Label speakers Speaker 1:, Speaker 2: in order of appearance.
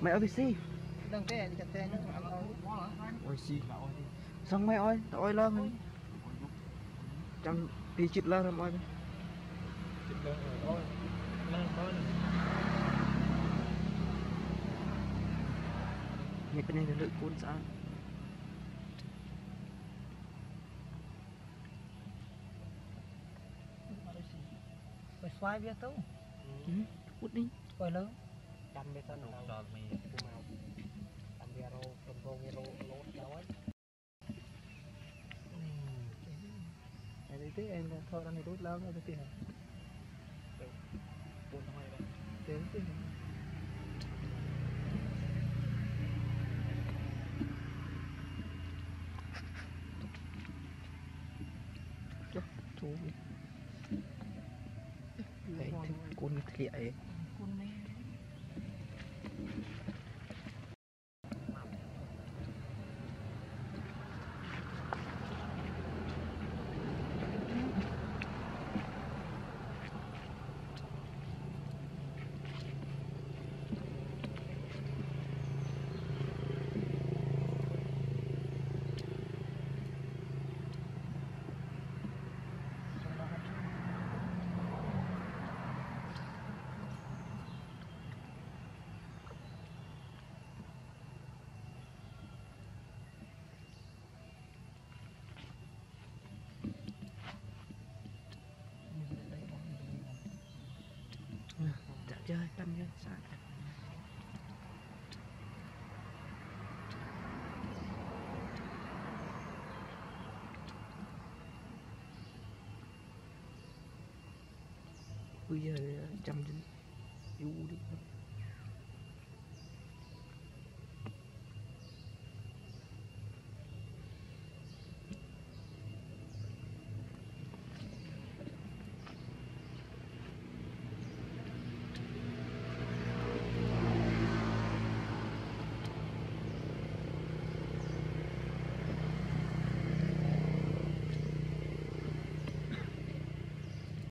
Speaker 1: mày ơi PC
Speaker 2: đừng thế đi chặt thế nữa
Speaker 1: ôi xì xong mày ơi tao ơi lên trăm pi chít lên rồi mày
Speaker 3: chích lên rồi thôi lên thôi
Speaker 1: mày cái này là lưỡi côn sao
Speaker 2: phải xoay biết đâu
Speaker 1: hút đi
Speaker 2: coi lớn
Speaker 3: chăm biết sao nó tròn mì cũng mau chăm bia rô tôm rô bia rô lốt cháu ấy
Speaker 2: để tí em thôi đang đi đút lớn rồi tí hả
Speaker 3: buồn thôi đấy
Speaker 2: đến tí
Speaker 1: cho chú đấy côn thiệt ấy
Speaker 2: con này
Speaker 1: dạ chơi tâm chơi sao bây giờ chăm chân yêu đi